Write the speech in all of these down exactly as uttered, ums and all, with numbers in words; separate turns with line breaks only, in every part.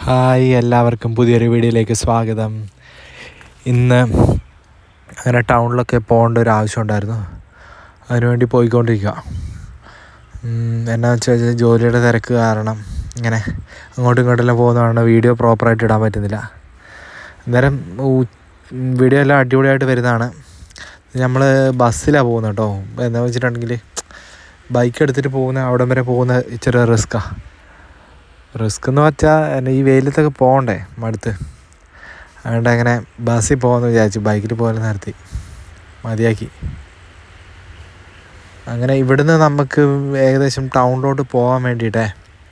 Hi, എല്ലാവർക്കും പുതിയൊരു വീഡിയോയിലേക്ക് സ്വാഗതം. ഇന്ന് അങ്ങനെ ടൗണിലൊക്കെ പോകേണ്ട ഒരു ആവശ്യം ഉണ്ടായിരുന്നു. അതിനുവേണ്ടി പോയിക്കൊണ്ടിരിക്കുക. എന്നാന്ന് വെച്ചാൽ ജോലിയുടെ തിരക്ക് കാരണം ഇങ്ങനെ അങ്ങോട്ടും ഇങ്ങോട്ടെല്ലാം പോകുന്നതാണ് വീഡിയോ പ്രോപ്പറായിട്ട് ഇടാൻ പറ്റുന്നില്ല. അന്നേരം വീഡിയോ എല്ലാം അടിപൊളിയായിട്ട് വരുന്നതാണ്. നമ്മൾ ബസ്സിലാണ് പോകുന്നത് കേട്ടോ. എന്താണെന്ന് വെച്ചിട്ടുണ്ടെങ്കിൽ ബൈക്ക് എടുത്തിട്ട് പോകുന്ന അവിടം വരെ പോകുന്ന ഇച്ചിരി റിസ്ക്കാണ്. റിസ്ക് എന്ന് വെച്ചാൽ എന്നെ ഈ വെയിലത്തൊക്കെ പോകണ്ടേ മടുത്ത്. അതുകൊണ്ട് അങ്ങനെ ബസ്സിൽ പോകുമെന്ന് വിചാരിച്ചു. ബൈക്കിൽ പോലെ നിർത്തി മതിയാക്കി. അങ്ങനെ ഇവിടുന്ന് നമുക്ക് ഏകദേശം ടൗണിലോട്ട് പോകാൻ വേണ്ടിയിട്ടേ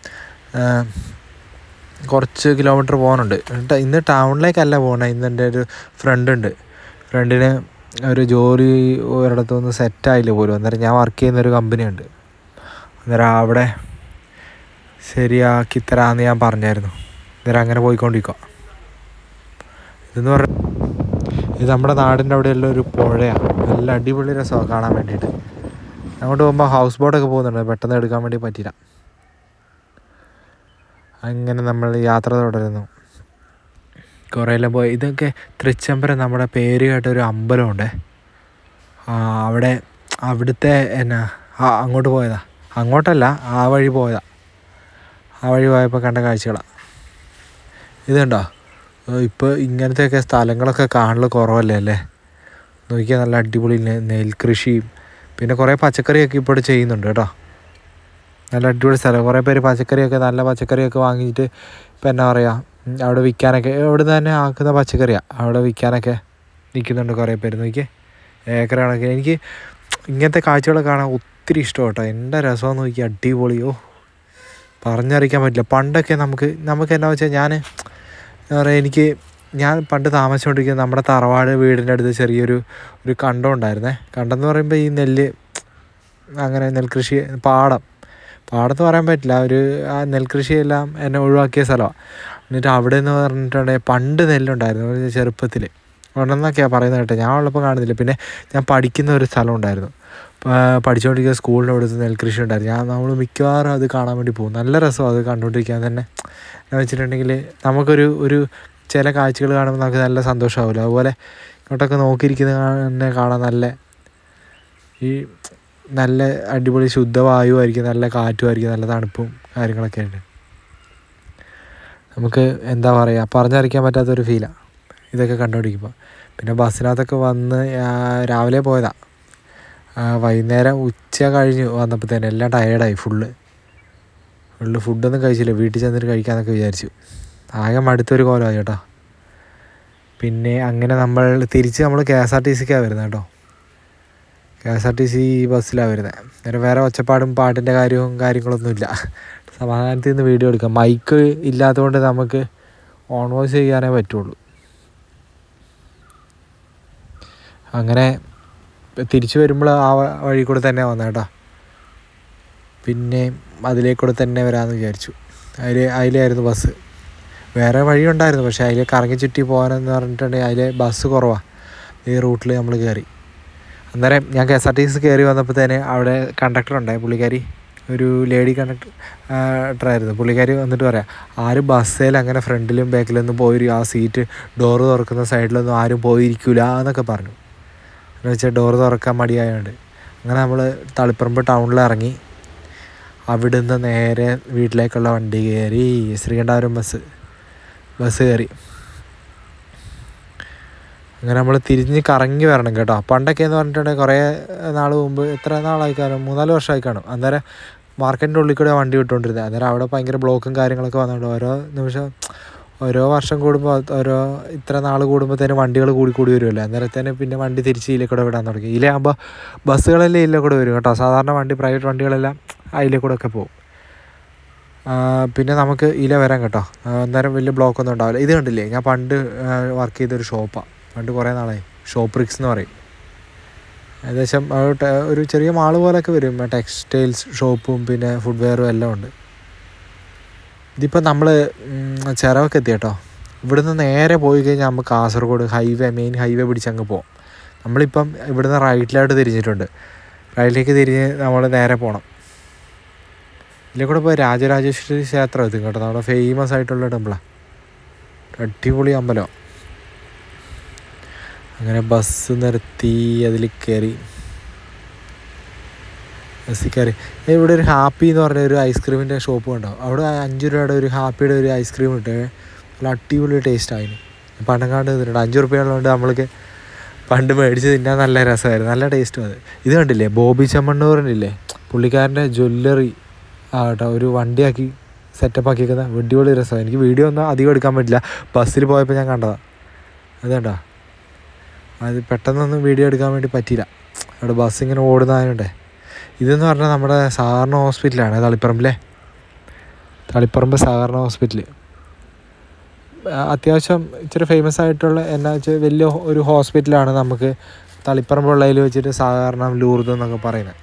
കുറച്ച് കിലോമീറ്റർ പോകാനുണ്ട്. ഇന്ന് ടൗണിലേക്കല്ല പോകണേ. ഇന്ന് എൻ്റെ ഒരു ഫ്രണ്ട് ഉണ്ട്. ഫ്രണ്ടിന് ഒരു ജോലി ഒരിടത്തുനിന്ന് സെറ്റായില്ല പോലും. അന്നേരം ഞാൻ വർക്ക് ചെയ്യുന്നൊരു കമ്പനിയുണ്ട്. അന്നേരം അവിടെ ശരിയാക്കി തരാമെന്ന് ഞാൻ പറഞ്ഞായിരുന്നു. അന്നേരം അങ്ങനെ പോയിക്കൊണ്ടിരിക്കുക. ഇതെന്ന് പറഞ്ഞാൽ ഇത് നമ്മുടെ നാടിൻ്റെ അവിടെയുള്ള ഒരു പുഴയാണ്. നല്ല അടിപൊളി രസമാണ് കാണാൻ വേണ്ടിയിട്ട്. അങ്ങോട്ട് പോകുമ്പോൾ ഹൗസ് ബോട്ടൊക്കെ പോകുന്നുണ്ട്. പെട്ടെന്ന് എടുക്കാൻ വേണ്ടി പറ്റില്ല. അങ്ങനെ നമ്മൾ യാത്ര തുടരുന്നു. കുറേയെല്ലാം പോയി. ഇതൊക്കെ തൃച്ചംബരം നമ്മുടെ പേര് കേട്ട ഒരു അമ്പലമുണ്ട്. അവിടെ അവിടുത്തെ എന്നാ അങ്ങോട്ട് പോയതാ. അങ്ങോട്ടല്ല, ആ വഴി പോയതാ. ആ വഴി പോയപ്പോൾ കണ്ട കാഴ്ചകളാണ്. ഇതുണ്ടോ, ഇപ്പോൾ ഇങ്ങനത്തെയൊക്കെ സ്ഥലങ്ങളൊക്കെ കാണൽ കുറവല്ലേ അല്ലേ. നോക്കിയാൽ നല്ല അടിപൊളി നെൽകൃഷിയും പിന്നെ കുറേ പച്ചക്കറിയൊക്കെ ഇപ്പോൾ ചെയ്യുന്നുണ്ട് കേട്ടോ. നല്ല അടിപൊളി സ്ഥലം. കുറേ പേര് പച്ചക്കറിയൊക്കെ നല്ല പച്ചക്കറിയൊക്കെ വാങ്ങിയിട്ട് ഇപ്പം എന്നാ പറയുക, അവിടെ വിൽക്കാനൊക്കെ ഇവിടെ നിന്ന് തന്നെ ആക്കുന്ന പച്ചക്കറിയാണ് അവിടെ വിൽക്കാനൊക്കെ നിൽക്കുന്നുണ്ട് കുറേ പേര്. നോക്കിയേ, ഏക്കർ കണക്ക്. എനിക്ക് ഇങ്ങനത്തെ കാഴ്ചകളൊക്കെ കാണാൻ ഒത്തിരി ഇഷ്ടം കേട്ടോ. എൻ്റെ രസമെന്ന് നോക്കി അടിപൊളിയോ പറഞ്ഞറിയിക്കാൻ പറ്റില്ല. പണ്ടൊക്കെ നമുക്ക് നമുക്ക് എന്നാ വെച്ചാൽ ഞാൻ എന്താ പറയുക, എനിക്ക് ഞാൻ പണ്ട് താമസിച്ചുകൊണ്ടിരിക്കുന്ന നമ്മുടെ തറവാട് വീടിൻ്റെ അടുത്ത് ചെറിയൊരു ഒരു കണ്ടം ഉണ്ടായിരുന്നേ. കണ്ടം എന്ന് പറയുമ്പോൾ ഈ നെല്ല് അങ്ങനെ നെൽകൃഷി പാടം പാടത്ത് പറയാൻ പറ്റില്ല, ഒരു ആ നെൽകൃഷിയെല്ലാം എന്നെ ഒഴിവാക്കിയ സ്ഥലമാണ്. എന്നിട്ട് അവിടെ നിന്ന് പറഞ്ഞിട്ടുണ്ടെങ്കിൽ പണ്ട് നെല്ലുണ്ടായിരുന്നു ചെറുപ്പത്തിൽ. ഉണ്ടെന്നൊക്കെയാണ് പറയുന്നത് കേട്ടോ. ഞാൻ ഉള്ളപ്പോൾ കാണുന്നില്ല. പിന്നെ ഞാൻ പഠിക്കുന്ന ഒരു സ്ഥലം ഉണ്ടായിരുന്നു. പഠിച്ചുകൊണ്ടിരിക്കുന്ന സ്കൂളിൻ്റെ അവിടുത്തെ നെൽകൃഷി ഉണ്ടായിരുന്നു. ഞാൻ നമ്മൾ മിക്കവാറും അത് കാണാൻ വേണ്ടി പോകും. നല്ല രസമാണ് അത് കണ്ടുകൊണ്ടിരിക്കാൻ തന്നെ. എന്ന് വെച്ചിട്ടുണ്ടെങ്കിൽ നമുക്കൊരു ഒരു ചില കാഴ്ചകൾ കാണുമ്പോൾ നമുക്ക് നല്ല സന്തോഷമാവില്ല. അതുപോലെ ഇങ്ങോട്ടൊക്കെ നോക്കിയിരിക്കുന്ന തന്നെ കാണാൻ നല്ല ഈ നല്ല അടിപൊളി ശുദ്ധവായുവായിരിക്കും, നല്ല കാറ്റുമായിരിക്കും, നല്ല തണുപ്പും കാര്യങ്ങളൊക്കെ ഉണ്ട്. നമുക്ക് എന്താ പറയുക, പറഞ്ഞറിയിക്കാൻ പറ്റാത്തൊരു ഫീലാണ് ഇതൊക്കെ കണ്ടുകൊണ്ടിരിക്കുമ്പോൾ. പിന്നെ ബസ്സിനകത്തൊക്കെ വന്ന് രാവിലെ പോയതാണ്. വൈകുന്നേരം ഉച്ച കഴിഞ്ഞ് വന്നപ്പോൾ തന്നെ എല്ലാം ടയേർഡായി. ഫുള്ള് ഫുള്ള് ഫുഡൊന്നും കഴിച്ചില്ല. വീട്ടിൽ ചെന്നിട്ട് കഴിക്കാമെന്നൊക്കെ വിചാരിച്ചു. ആകെ മടുത്തൊരു കോലമായി കേട്ടോ. പിന്നെ അങ്ങനെ നമ്മൾ തിരിച്ച് നമ്മൾ കെ എസ് ആർ ടി സിക്കാണ് വരുന്നത് കേട്ടോ. K S R T C ബസ്സിലാണ് വരുന്നത്. അന്നേരം വേറെ ഒച്ചപ്പാടും പാട്ടിൻ്റെ കാര്യവും കാര്യങ്ങളൊന്നുമില്ല. സമാധാനത്തിൽ നിന്ന് വീഡിയോ എടുക്കാം. മൈക്ക് ഇല്ലാത്തതുകൊണ്ട് നമുക്ക് ഓൺ വോയിസ് ചെയ്യാനേ പറ്റുള്ളൂ. അങ്ങനെ തിരിച്ചു വരുമ്പോൾ ആ വഴി കൂടെ തന്നെ വന്നത് കേട്ടോ. പിന്നെ അതിലേക്കൂടെ തന്നെ വരാമെന്ന് വിചാരിച്ചു. അതിൽ അതിലായിരുന്നു ബസ്. വേറെ വഴിയുണ്ടായിരുന്നു, പക്ഷേ അതിൽ കറങ്ങി ചുറ്റി പോകാനെന്ന് പറഞ്ഞിട്ടുണ്ടെങ്കിൽ അതിൽ ബസ് കുറവാണ്. ഈ റൂട്ടിൽ നമ്മൾ കയറി. അന്നേരം ഞാൻ K S R T C കയറി വന്നപ്പോഴത്തേന് അവിടെ കണ്ടക്ടർ ഉണ്ടായി. പുള്ളിക്കാരി ഒരു ലേഡി കണ്ടക്ടറായിരുന്നു. പുള്ളിക്കാരി വന്നിട്ട് പറയാം, ആരും ബസ്സിൽ അങ്ങനെ ഫ്രണ്ടിലും ബാക്കിലൊന്നും പോയി ആ സീറ്റ് ഡോറ് തുറക്കുന്ന സൈഡിലൊന്നും ആരും പോയിരിക്കില്ല എന്നൊക്കെ പറഞ്ഞു. എന്ന് വെച്ചാൽ ഡോറ് തുറക്കാൻ മടിയായതുകൊണ്ട്. അങ്ങനെ നമ്മൾ തളിപ്പറമ്പ് ടൗണിൽ ഇറങ്ങി അവിടുന്ന് നേരെ വീട്ടിലേക്കുള്ള വണ്ടി കയറി. ശ്രീകണ്ഠാപുരം ബസ് ബസ് കയറി. അങ്ങനെ നമ്മൾ തിരിഞ്ഞ് കറങ്ങി വരണം കേട്ടോ. പണ്ടൊക്കെ എന്ന് പറഞ്ഞിട്ടുണ്ടെങ്കിൽ കുറേ നാൾ മുമ്പ്, എത്ര നാളായി കാണും, മൂന്നാല് വർഷമായി കാണും. അന്നേരം മാർക്കറ്റിൻ്റെ ഉള്ളിൽ കൂടെ വണ്ടി വിട്ടുകൊണ്ടിരുന്നത്. അന്നേരം അവിടെ ഭയങ്കര ബ്ലോക്കും കാര്യങ്ങളൊക്കെ വന്നുകൊണ്ട് ഓരോ നിമിഷം ഓരോ വർഷം കൂടുമ്പോൾ ഓരോ ഇത്ര നാൾ കൂടുമ്പോഴത്തേനും വണ്ടികൾ കൂടി കൂടി വരുമല്ലോ. അന്നേരത്തേന് പിന്നെ വണ്ടി തിരിച്ച് ഇതിലേ കൂടെ വിടാൻ തുടങ്ങി. ഇതിലാകുമ്പോൾ ബസ്സുകളെല്ലാം ഇതിലേ കൂടെ വരും കേട്ടോ. സാധാരണ വണ്ടി പ്രൈവറ്റ് വണ്ടികളെല്ലാം അതിലേ കൂടെ ഒക്കെ പോകും. പിന്നെ നമുക്ക് ഇതിലേ വരാൻ കേട്ടോ. അന്നേരം വലിയ ബ്ലോക്കൊന്നും ഉണ്ടാവില്ല. ഇത് കണ്ടില്ലേ, ഞാൻ പണ്ട് വർക്ക് ചെയ്തൊരു ഷോപ്പാണ്. പണ്ട് കുറേ നാളായി. ഷോപ്പ് റിക്സ് എന്ന് പറയും. ഏകദേശം ഒരു ചെറിയ മാൾ പോലെയൊക്കെ വരും. ടെക്സ്റ്റൈൽസ് ഷോപ്പും പിന്നെ ഫുഡ് വെയറും എല്ലാം ഉണ്ട്. ഇതിപ്പോൾ നമ്മൾ ചിറവൊക്കെ എത്തി കേട്ടോ. ഇവിടുന്ന് നേരെ പോയി കഴിഞ്ഞാൽ നമുക്ക് കാസർഗോഡ് ഹൈവേ മെയിൻ ഹൈവേ പിടിച്ചങ്ങ് പോകും. നമ്മളിപ്പം ഇവിടുന്ന് റൈറ്റിലോട്ട് തിരിഞ്ഞിട്ടുണ്ട്. റൈറ്റിലേക്ക് തിരിഞ്ഞ് നമ്മൾ നേരെ പോകണം. ഇതിലെ കൂടെ ഇപ്പോൾ രാജരാജേശ്വരി ക്ഷേത്രം എത്തും കേട്ടോ. നമ്മുടെ ഫേമസ് ആയിട്ടുള്ള ടെമ്പിളാണ്. അടിപൊളി അമ്പലം. അങ്ങനെ ബസ് നിർത്തി അതിൽ കയറി ബസ്സിൽ കയറി. ഇവിടെ ഒരു ഹാപ്പി എന്ന് പറഞ്ഞ ഒരു ഐസ്ക്രീമിൻ്റെ ഷോപ്പ് ഉണ്ടാവും. അവിടെ അഞ്ച് രൂപയുടെ ഒരു ഹാപ്പിയുടെ ഒരു ഐസ്ക്രീം കിട്ടും. നല്ല അടിപൊളി ടേസ്റ്റ് ആയിരുന്നു. പണ്ടങ്ങാണ്ട് തിന്നിട്ടുണ്ട്. അഞ്ച് റുപ്യയുള്ളതുകൊണ്ട് നമ്മൾക്ക് പണ്ട് മേടിച്ച് തിന്നാൻ നല്ല രസമായിരുന്നു, നല്ല ടേസ്റ്റും അത്. ഇത് കണ്ടില്ലേ, ബോബി ചെമ്മണ്ണൂറിനില്ലേ പുള്ളിക്കാരൻ്റെ ജ്വല്ലറി ആകട്ടെ ഒരു വണ്ടിയാക്കി സെറ്റപ്പ് ആക്കിയിരിക്കുന്ന അടിപൊളി രസമാണ്. എനിക്ക് വീഡിയോ ഒന്നും അധികം എടുക്കാൻ പറ്റില്ല, ബസ്സിൽ പോയപ്പോൾ ഞാൻ കണ്ടതാണ്. അത് കണ്ടോ, അത് പെട്ടെന്നൊന്നും വീഡിയോ എടുക്കാൻ വേണ്ടി പറ്റിയില്ല, അവിടെ ബസ് ഇങ്ങനെ ഓടുന്നതായതുകൊണ്ടേ. ഇതെന്ന് പറഞ്ഞാൽ നമ്മുടെ സഹകരണ ഹോസ്പിറ്റലാണ്, തളിപ്പറമ്പിലെ തളിപ്പറമ്പ് സഹകരണ ഹോസ്പിറ്റൽ. അത്യാവശ്യം ഇച്ചിരി ഫേമസ് ആയിട്ടുള്ള എന്നാ വെച്ചാൽ വലിയ ഒരു ഹോസ്പിറ്റലാണ് നമുക്ക് തളിപ്പറമ്പുള്ളതിൽ വെച്ചിട്ട് സഹകരണം ലൂർദ് എന്നൊക്കെ പറയുന്നത്.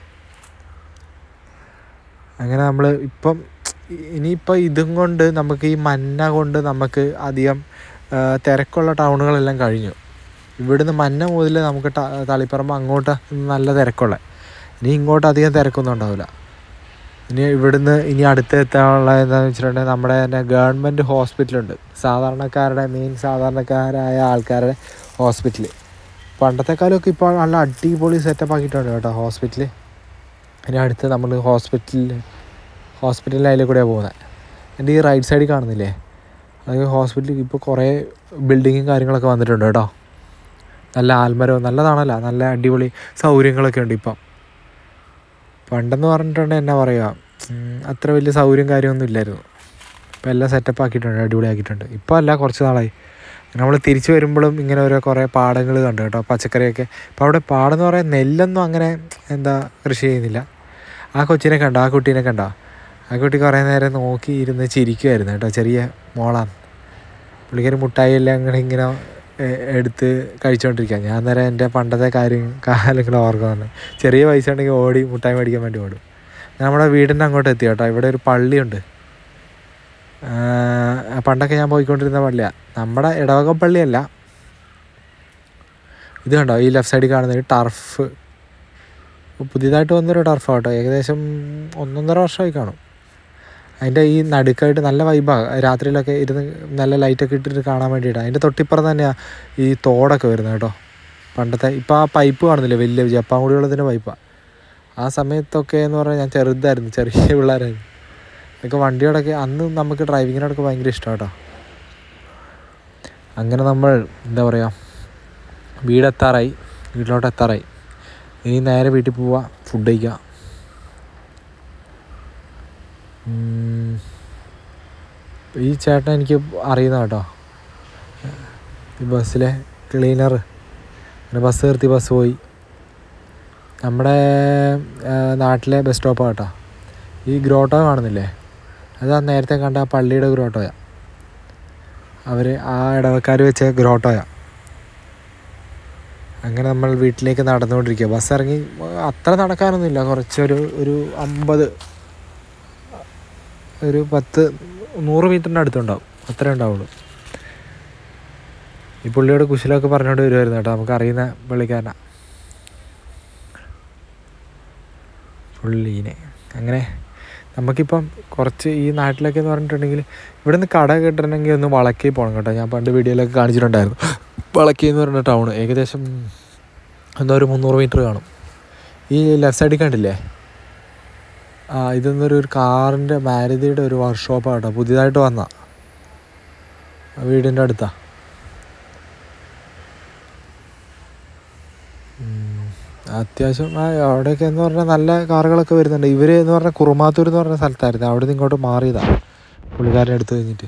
അങ്ങനെ നമ്മൾ ഇപ്പം ഇനിയിപ്പോൾ ഇതും കൊണ്ട് നമുക്ക് ഈ മന്ന കൊണ്ട് നമുക്ക് അധികം തിരക്കുള്ള ടൗണുകളെല്ലാം കഴിഞ്ഞു. ഇവിടുന്ന് മന്ന മുതൽ നമുക്ക് തളിപ്പറമ്പ് അങ്ങോട്ട് നല്ല തിരക്കുള്ള, ഇനി ഇങ്ങോട്ട് അധികം തിരക്കൊന്നും ഉണ്ടാവില്ല. ഇനി ഇവിടുന്ന് ഇനി അടുത്ത് എത്താനുള്ള എന്താണെന്ന് വെച്ചിട്ടുണ്ടെങ്കിൽ നമ്മുടെ തന്നെ ഗവൺമെൻറ് ഹോസ്പിറ്റലുണ്ട്, സാധാരണക്കാരുടെ മെയിൻ സാധാരണക്കാരായ ആൾക്കാരുടെ ഹോസ്പിറ്റൽ. പണ്ടത്തെക്കാലമൊക്കെ ഇപ്പോൾ നല്ല അടിപൊളി സെറ്റപ്പ് ആക്കിയിട്ടുണ്ട് കേട്ടോ ഹോസ്പിറ്റൽ. ഇനി അടുത്ത് നമ്മൾ ഹോസ്പിറ്റലിൽ ഹോസ്പിറ്റലിൻ്റെ അതിൽ കൂടെയാണ് പോകുന്നത്. എൻ്റെ ഈ റൈറ്റ് സൈഡിൽ കാണുന്നില്ലേ, അത് ഹോസ്പിറ്റലിൽ ഇപ്പോൾ കുറേ ബിൽഡിങ്ങും കാര്യങ്ങളൊക്കെ വന്നിട്ടുണ്ട് കേട്ടോ. നല്ല ആൽമരവും നല്ലതാണല്ലോ, നല്ല അടിപൊളി സൗകര്യങ്ങളൊക്കെ ഉണ്ട് ഇപ്പം. പണ്ടെന്ന് പറഞ്ഞിട്ടുണ്ടെങ്കിൽ എന്നാ പറയുക, അത്ര വലിയ സൗകര്യം കാര്യമൊന്നും ഇല്ലായിരുന്നു. ഇപ്പോൾ എല്ലാം സെറ്റപ്പ് ആക്കിയിട്ടുണ്ട്, അടിപൊളിയാക്കിയിട്ടുണ്ട്. ഇപ്പോൾ അല്ല, കുറച്ച് നാളായി. നമ്മൾ തിരിച്ചു വരുമ്പോഴും ഇങ്ങനെ ഓരോ കുറേ പാടങ്ങൾ കണ്ടു കേട്ടോ, പച്ചക്കറിയൊക്കെ. ഇപ്പോൾ അവിടെ പാടെന്ന് പറയാൻ നെല്ലൊന്നും അങ്ങനെ എന്താ കൃഷി ചെയ്യുന്നില്ല. ആ കൊച്ചിനെ കണ്ടോ, ആ കുട്ടീനെ കണ്ടോ, ആ കുട്ടി കുറേ നേരം നോക്കി ഇരുന്ന് ചിരിക്കുമായിരുന്നു കേട്ടോ. ചെറിയ മോളാണ്, പുള്ളിക്കാരി മുട്ടായി എല്ലാം അങ്ങനെ ഇങ്ങനെ എടുത്ത് കഴിച്ചുകൊണ്ടിരിക്കുക. ഞാൻ നേരം എൻ്റെ പണ്ടത്തെ കാര്യം കാലങ്ങൾ ഓർക്കുന്നുണ്ട്. ചെറിയ പൈസ ഉണ്ടെങ്കിൽ ഓടി മുട്ടായി മേടിക്കാൻ വേണ്ടി ഓടും. നമ്മുടെ വീടിൻ്റെ അങ്ങോട്ട് എത്തി കേട്ടോ. ഇവിടെ ഒരു പള്ളിയുണ്ട്, പണ്ടൊക്കെ ഞാൻ പോയിക്കൊണ്ടിരുന്ന പള്ളിയാണ്, നമ്മുടെ ഇടവക പള്ളിയല്ല. ഇത് കണ്ടോ, ഈ ലെഫ്റ്റ് സൈഡിൽ കാണുന്നത് ടർഫ്, പുതിയതായിട്ട് വന്നൊരു ടർഫ് കേട്ടോ. ഏകദേശം ഒന്നൊന്നര വർഷമായി കാണും. അതിൻ്റെ ഈ നടുക്കായിട്ട് നല്ല വൈബാണ്, രാത്രിയിലൊക്കെ ഇരുന്ന് നല്ല ലൈറ്റൊക്കെ ഇട്ടിട്ട് കാണാൻ വേണ്ടിയിട്ടാണ്. അതിൻ്റെ തൊട്ടിപ്പുറം തന്നെയാണ് ഈ തോടൊക്കെ വരുന്നത് കേട്ടോ. പണ്ടത്തെ ഇപ്പോൾ ആ പൈപ്പ് കാണുന്നില്ലേ, വലിയ ജപ്പാൻ കുടിവെള്ളത്തിൻ്റെ പൈപ്പാണ്. ആ സമയത്തൊക്കെ എന്ന് പറഞ്ഞാൽ ഞാൻ ചെറുതായിരുന്നു, ചെറിയ പിള്ളേരായിരുന്നു. ഇതൊക്കെ വണ്ടിയോടൊക്കെ അന്ന് നമുക്ക് ഡ്രൈവിങ്ങിനോടൊക്കെ ഭയങ്കര ഇഷ്ടമാണ് കേട്ടോ. അങ്ങനെ നമ്മൾ എന്താ പറയുക, വീടെത്താറായി, വീട്ടിലോട്ട് എത്താറായി. ഇനി നേരെ വീട്ടിൽ പോവുക, ഫുഡ് കഴിക്കുക. ഈ ചേട്ടൻ എനിക്ക് അറിയുന്ന കേട്ടോ, ഈ ബസ്സിലെ ക്ലീനർ. അങ്ങനെ ബസ് നിർത്തി ബസ് പോയി. നമ്മുടെ നാട്ടിലെ ബസ് സ്റ്റോപ്പാണ് കേട്ടോ. ഈ ഗ്രോട്ടോ കാണുന്നില്ലേ, അത് ആ നേരത്തെ കണ്ട ആ പള്ളിയുടെ ഗ്രോട്ടോയാണ്. അവർ ആ ഇടവക്കാർ വെച്ച ഗ്രോട്ടോയാണ്. അങ്ങനെ നമ്മൾ വീട്ടിലേക്ക് നടന്നുകൊണ്ടിരിക്കുക. ബസ് ഇറങ്ങി അത്ര നടക്കാനൊന്നുമില്ല, കുറച്ചൊരു ഒരു അമ്പത് ഒരു പത്ത് നൂറ് മീറ്ററിൻ്റെ അടുത്തുണ്ടാവും, അത്രേ ഉണ്ടാവുള്ളൂ. ഈ പുള്ളിയോട് കുശലമൊക്കെ പറഞ്ഞുകൊണ്ട് വരുമായിരുന്നു കേട്ടോ, നമുക്കറിയുന്ന പുള്ളിക്കാരനാണ് പുള്ളീനെ. അങ്ങനെ നമുക്കിപ്പം കുറച്ച് ഈ നാട്ടിലൊക്കെ എന്ന് പറഞ്ഞിട്ടുണ്ടെങ്കിൽ ഇവിടെ നിന്ന് കട കിട്ടണമെങ്കിൽ ഒന്ന് വളക്കി പോകണം കേട്ടോ. ഞാൻ പണ്ട് വീഡിയോയിലൊക്കെ കാണിച്ചിട്ടുണ്ടായിരുന്നു. വളക്കി എന്ന് പറഞ്ഞ ടൗൺ ഏകദേശം എന്താ ഒരു മുന്നൂറ് മീറ്റർ കാണും. ഈ ലെഫ്റ്റ് സൈഡിൽ കണ്ടില്ലേ, ആ ഇതൊന്നൊരു ഒരു കാറിൻ്റെ മാരുതിയുടെ ഒരു വർക്ക്ഷോപ്പാണ് കേട്ടോ, പുതിയതായിട്ട് വന്ന വീടിൻ്റെ അടുത്താണ്. അത്യാവശ്യം അവിടെയൊക്കെ എന്ന് പറഞ്ഞാൽ നല്ല കാറുകളൊക്കെ വരുന്നുണ്ട്. ഇവർ എന്ന് പറഞ്ഞാൽ കുറുമാത്തൂർ എന്ന് പറഞ്ഞ സ്ഥലത്തായിരുന്നു, അവിടെ നിന്ന് ഇങ്ങോട്ട് മാറിയതാണ് പുള്ളിക്കാരനെ എടുത്തു കഴിഞ്ഞിട്ട്.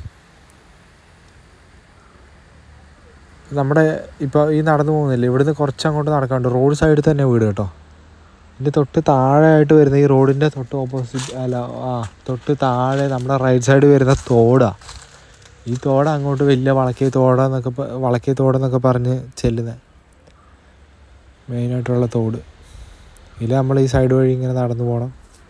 നമ്മുടെ ഇപ്പോൾ ഈ നടന്നു പോകുന്നില്ല, ഇവിടുന്ന് കുറച്ചങ്ങോട്ട് നടക്കാണ്ട് റോഡ് സൈഡിൽ തന്നെ വീട് കേട്ടോ. ഇതിൻ്റെ തൊട്ട് താഴെയായിട്ട് വരുന്ന ഈ റോഡിൻ്റെ തൊട്ട് ഓപ്പോസിറ്റ് അല്ല ആ തൊട്ട് താഴെ നമ്മുടെ റൈറ്റ് സൈഡ് വരുന്ന തോടാണ്. ഈ തോട് അങ്ങോട്ട് വലിയ വളക്കിയ തോടെന്നൊക്കെ വളക്കിയ തോടെന്നൊക്കെ പറഞ്ഞ് ചെല്ലുന്നത് മെയിനായിട്ടുള്ള തോട്. ഇതിൽ നമ്മൾ ഈ സൈഡ് വഴി ഇങ്ങനെ നടന്നു പോകണം.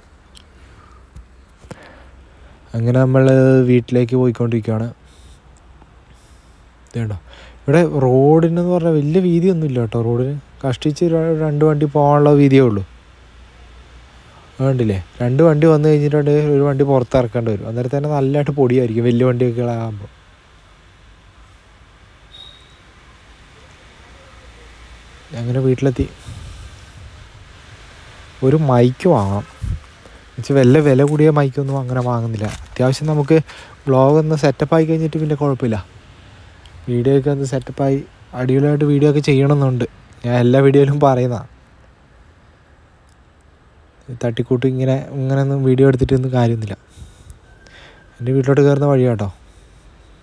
അങ്ങനെ നമ്മൾ വീട്ടിലേക്ക് പോയിക്കൊണ്ടിരിക്കുകയാണ്. ഇതുണ്ടോ, ഇവിടെ റോഡിനെന്ന് പറഞ്ഞാൽ വലിയ വീതിയൊന്നും ഇല്ല കേട്ടോ. റോഡിന് കഷ്ടിച്ച് രണ്ട് വണ്ടി പോകാനുള്ള വീതിയേ ഉള്ളൂ. കണ്ടില്ലേ, രണ്ട് വണ്ടി വന്നു കഴിഞ്ഞിട്ടുണ്ടെങ്കിൽ ഒരു വണ്ടി പുറത്തിറക്കേണ്ടി വരും. അന്നേരം തന്നെ നല്ലതായിട്ട് പൊടിയായിരിക്കും വലിയ വണ്ടിയൊക്കെ ആകുമ്പോൾ. അങ്ങനെ വീട്ടിലെത്തി. ഒരു മൈക്ക് വാങ്ങണം എന്നുവെച്ചാൽ വല്ല വില കൂടിയ മൈക്കൊന്നും അങ്ങനെ വാങ്ങുന്നില്ല. അത്യാവശ്യം നമുക്ക് വ്ളോഗ് ഒന്ന് സെറ്റപ്പായി കഴിഞ്ഞിട്ട് പിന്നെ കുഴപ്പമില്ല. വീഡിയോ ഒക്കെ ഒന്ന് സെറ്റപ്പായി അടിപൊളിയായിട്ട് വീഡിയോ ഒക്കെ ചെയ്യണമെന്നുണ്ട്. ഞാൻ എല്ലാ വീഡിയോയിലും പറയുന്നതാണ്. തട്ടിക്കൂട്ടി ഇങ്ങനെ ഇങ്ങനെയൊന്നും വീഡിയോ എടുത്തിട്ടൊന്നും കാര്യമൊന്നുമില്ല. എൻ്റെ വീട്ടിലോട്ട് കയറുന്ന വഴി കേട്ടോ.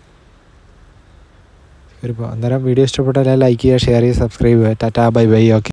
ശരിപ്പോൾ അന്നേരം വീഡിയോ ഇഷ്ടപ്പെട്ടാൽ ലൈക്ക് ചെയ്യുക, ഷെയർ ചെയ്യുക, സബ്സ്ക്രൈബ് ചെയ്യുക. Tata bye bye. ഓക്കെ.